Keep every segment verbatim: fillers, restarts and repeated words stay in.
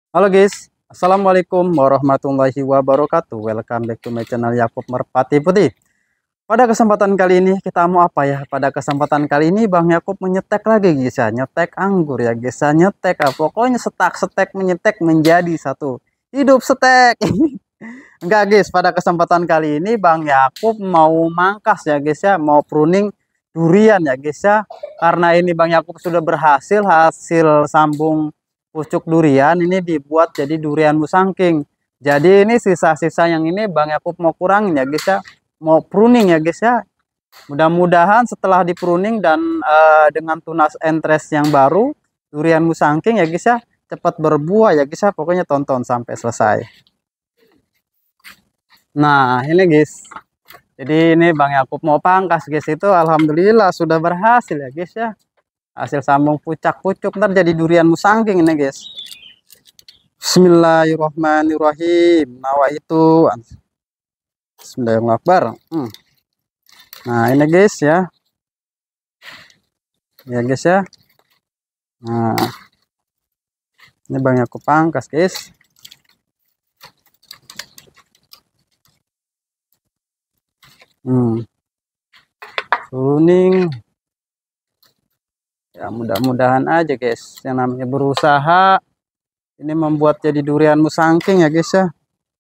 Halo guys, Assalamualaikum warahmatullahi wabarakatuh. Welcome back to my channel Yakub Merpati Putih. Pada kesempatan kali ini kita mau apa ya? Pada kesempatan kali ini Bang Yakub menyetek lagi guys ya, nyetek anggur ya guys ya, nyetek ah. Pokoknya setak-setek menyetek menjadi satu. Hidup setek. Enggak guys, pada kesempatan kali ini Bang Yakub mau mangkas ya guys ya, mau pruning durian ya guys ya. Karena ini Bang Yakub sudah berhasil hasil sambung pucuk durian ini dibuat jadi durian musangking. Jadi ini sisa-sisa yang ini Bang Yakub mau kurangin ya guys ya, mau pruning ya guys ya. Mudah-mudahan setelah di pruning dan uh, dengan tunas entres yang baru durian musangking ya guys ya cepat berbuah ya guys ya. Pokoknya tonton sampai selesai. Nah ini guys, jadi ini Bang Yakub mau pangkas guys, itu alhamdulillah sudah berhasil ya guys ya, hasil sambung pucak pucuk ntar jadi durian musangking ini guys. Bismillahirrahmanirrahim. Nawa itu Bismillahirrahmanirrahim. Hmm. Nah ini guys ya, ya guys ya. Nah ini Bang Yakub pangkas guys. Hmm. Kuning. Ya mudah-mudahan aja guys, yang namanya berusaha ini membuat jadi durian musangking ya guys ya.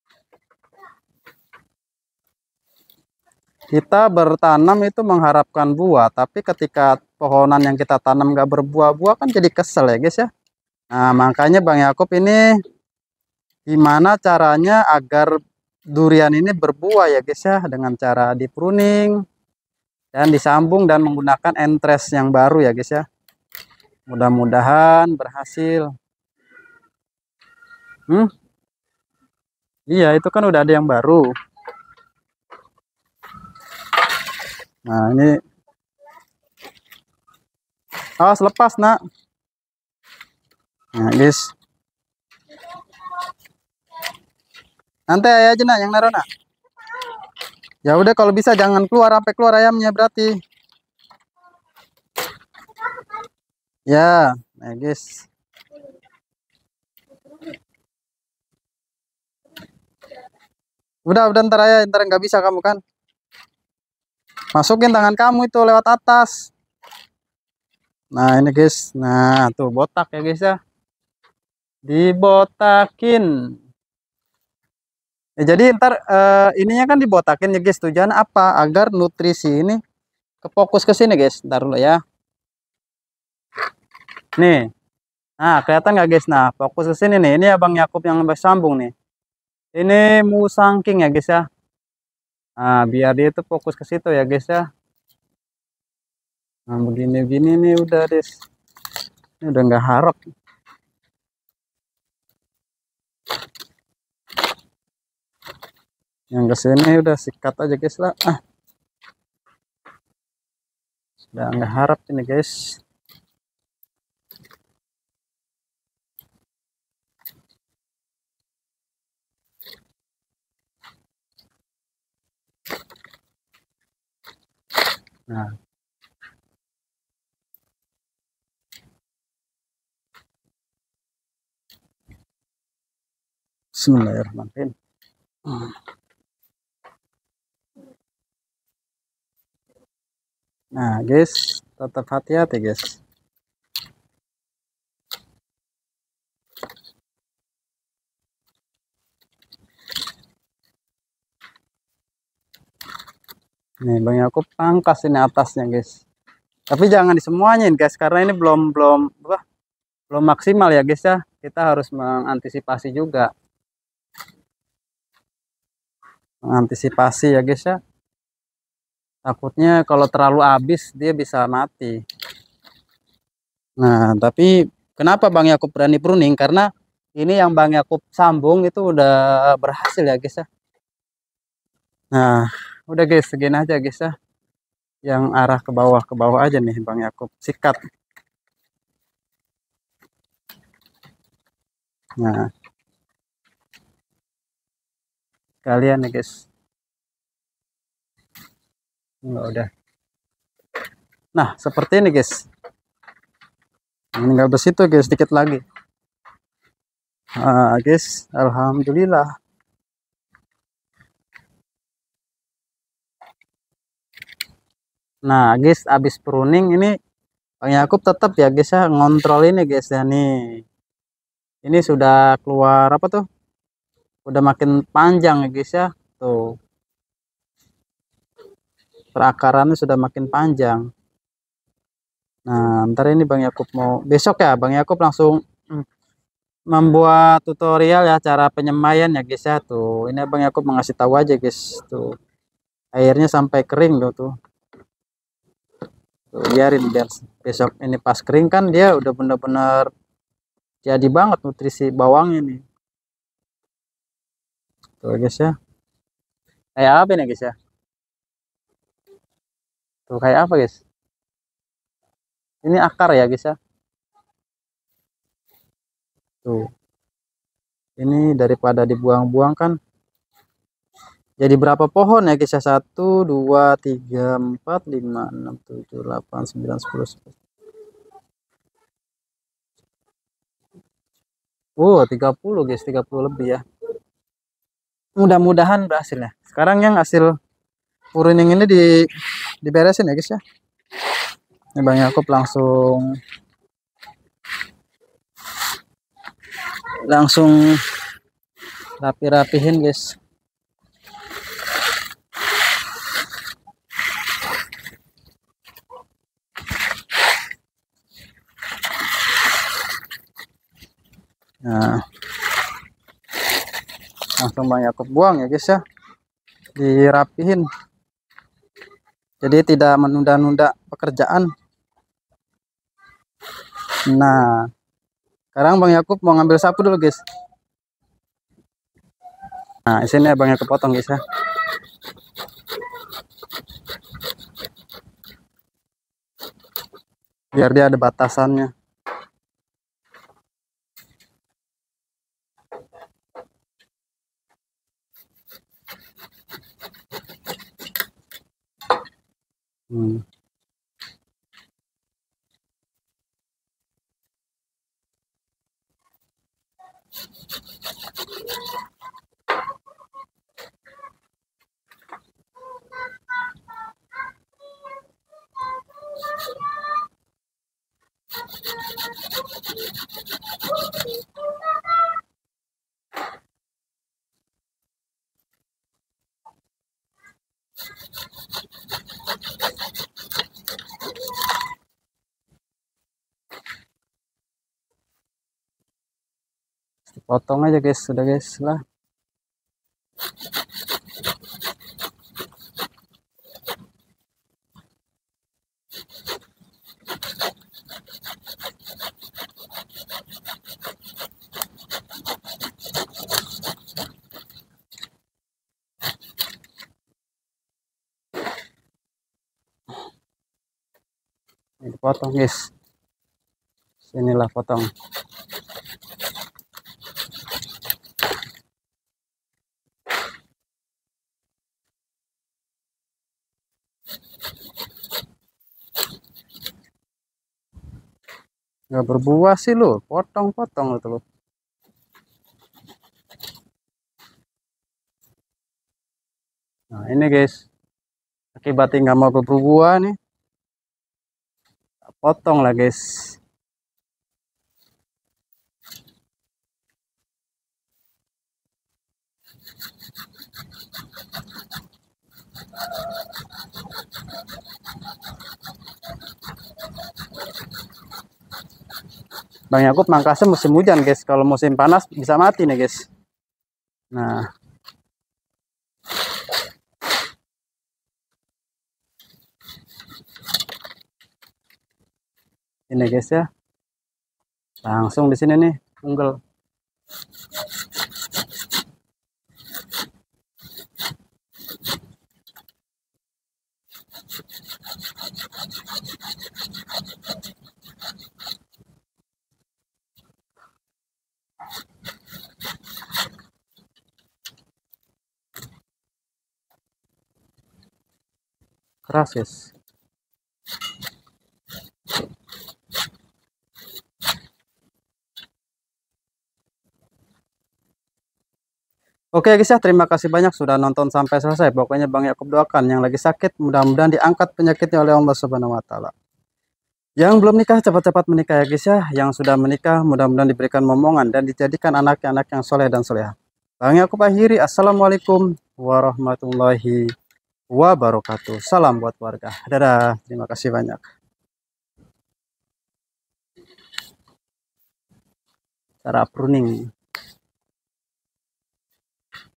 Kita bertanam itu mengharapkan buah, tapi ketika pohonan yang kita tanam gak berbuah-buah kan jadi kesel ya guys ya. Nah makanya Bang Yakub ini gimana caranya agar durian ini berbuah ya guys ya, dengan cara di pruning dan disambung dan menggunakan entres yang baru ya guys ya. Mudah-mudahan berhasil. Hmm? Iya itu kan udah ada yang baru. Nah ini awas lepas nak. Nah guys, nanti ayah aja nak yang naruh nak. Ya udah kalau bisa jangan keluar sampai keluar ayamnya berarti. Ya, nah guys. Udah udah ntar ayah, ntar nggak bisa kamu kan. Masukin tangan kamu itu lewat atas. Nah ini guys, nah tuh botak ya guys ya, dibotakin. Ya, jadi ntar uh, ininya kan dibotakin ya guys, tujuan apa? Agar nutrisi ini kefokus ke sini guys. Ntar dulu ya. Nih, nah kelihatan nggak guys? Nah fokus ke sini nih. Ini Abang Yakub yang bersambung nih. Ini musangking ya guys ya. Nah biar dia itu fokus ke situ ya guys ya. Nah begini-begini nih udah guys. Ini udah nggak harap. Yang kesini udah sikat aja guys lah. Ah. Udah nggak harap ini guys. Nah. Bismillahirrahmanirrahim. Hmm. Nah guys, tetap hati-hati guys. Nih Bang Yakub pangkas ini atasnya guys. Tapi jangan disemuanya guys, karena ini belum belum apa, belum maksimal ya guys ya. Kita harus mengantisipasi juga. Mengantisipasi ya guys ya. Takutnya kalau terlalu habis dia bisa mati. Nah, tapi kenapa Bang Yakub berani pruning? Karena ini yang Bang Yakub sambung itu udah berhasil ya guys ya. Nah, udah guys, segini aja guys ya. Yang arah ke bawah ke bawah aja nih Bang Yakub sikat. Nah, kalian nih guys. Enggak udah. Nah, seperti ini guys. Ini enggak bersih tuh guys, sedikit lagi. Nah, guys, alhamdulillah. Nah, guys, habis pruning ini Bang Yakub tetap ya guys ya ngontrol ini guys ya nih. Ini sudah keluar apa tuh? Udah makin panjang ya guys ya. Tuh, perakarannya sudah makin panjang. Nah, ntar ini Bang Yakub mau besok ya Bang Yakub langsung mm, membuat tutorial ya cara penyemaian ya guys ya tuh. Ini Bang Yakub mengasih tahu aja guys tuh. Airnya sampai kering tuh tuh. Tuh, biarin biar besok ini pas kering kan dia udah bener-bener jadi banget nutrisi bawangnya nih. Tuh guys ya. Kayak apa nih guys ya? Tuh kayak apa guys? Ini akar ya guys ya. Tuh. Ini daripada dibuang-buang kan. Jadi berapa pohon ya guys ya? Satu, dua, tiga, empat, lima, enam, tujuh, delapan, sembilan, sepuluh. Oh, tiga puluh guys, tiga puluh lebih ya. Mudah-mudahan berhasil ya. Sekarang yang hasil pruning ini di diberesin ya guys ya. Ini Bang Yakub langsung langsung rapi-rapihin guys. Nah, langsung Bang Yakub buang ya guys ya. Dirapihin. Jadi tidak menunda-nunda pekerjaan. Nah, sekarang Bang Yakub mau ngambil sapu dulu guys. Nah, sini Bang Yakub potong guys ya. Biar dia ada batasannya. Hmm. Potong aja guys, sudah guys lah. Ini potong guys. Sinilah potong. Nggak berbuah sih lo, potong-potong itu lo. Nah ini guys, akibatnya nggak mau berbuah nih, potong lah guys. Bang Yakub mangkasnya musim hujan guys, kalau musim panas bisa mati nih guys. Nah ini guys ya, langsung di sini nih unggul. Keras guys. Oke guys ya, terima kasih banyak sudah nonton sampai selesai. Pokoknya Bang Yakub doakan yang lagi sakit mudah-mudahan diangkat penyakitnya oleh Allah Subhanahu wa taala. Yang belum nikah cepat-cepat menikah ya guys ya. Yang sudah menikah mudah-mudahan diberikan momongan dan dijadikan anaknya anak yang soleh dan soleha. Bang Yakub akhiri, assalamualaikum warahmatullahi wabarakatuh. Salam buat warga. Dadah, terima kasih banyak. Cara pruning.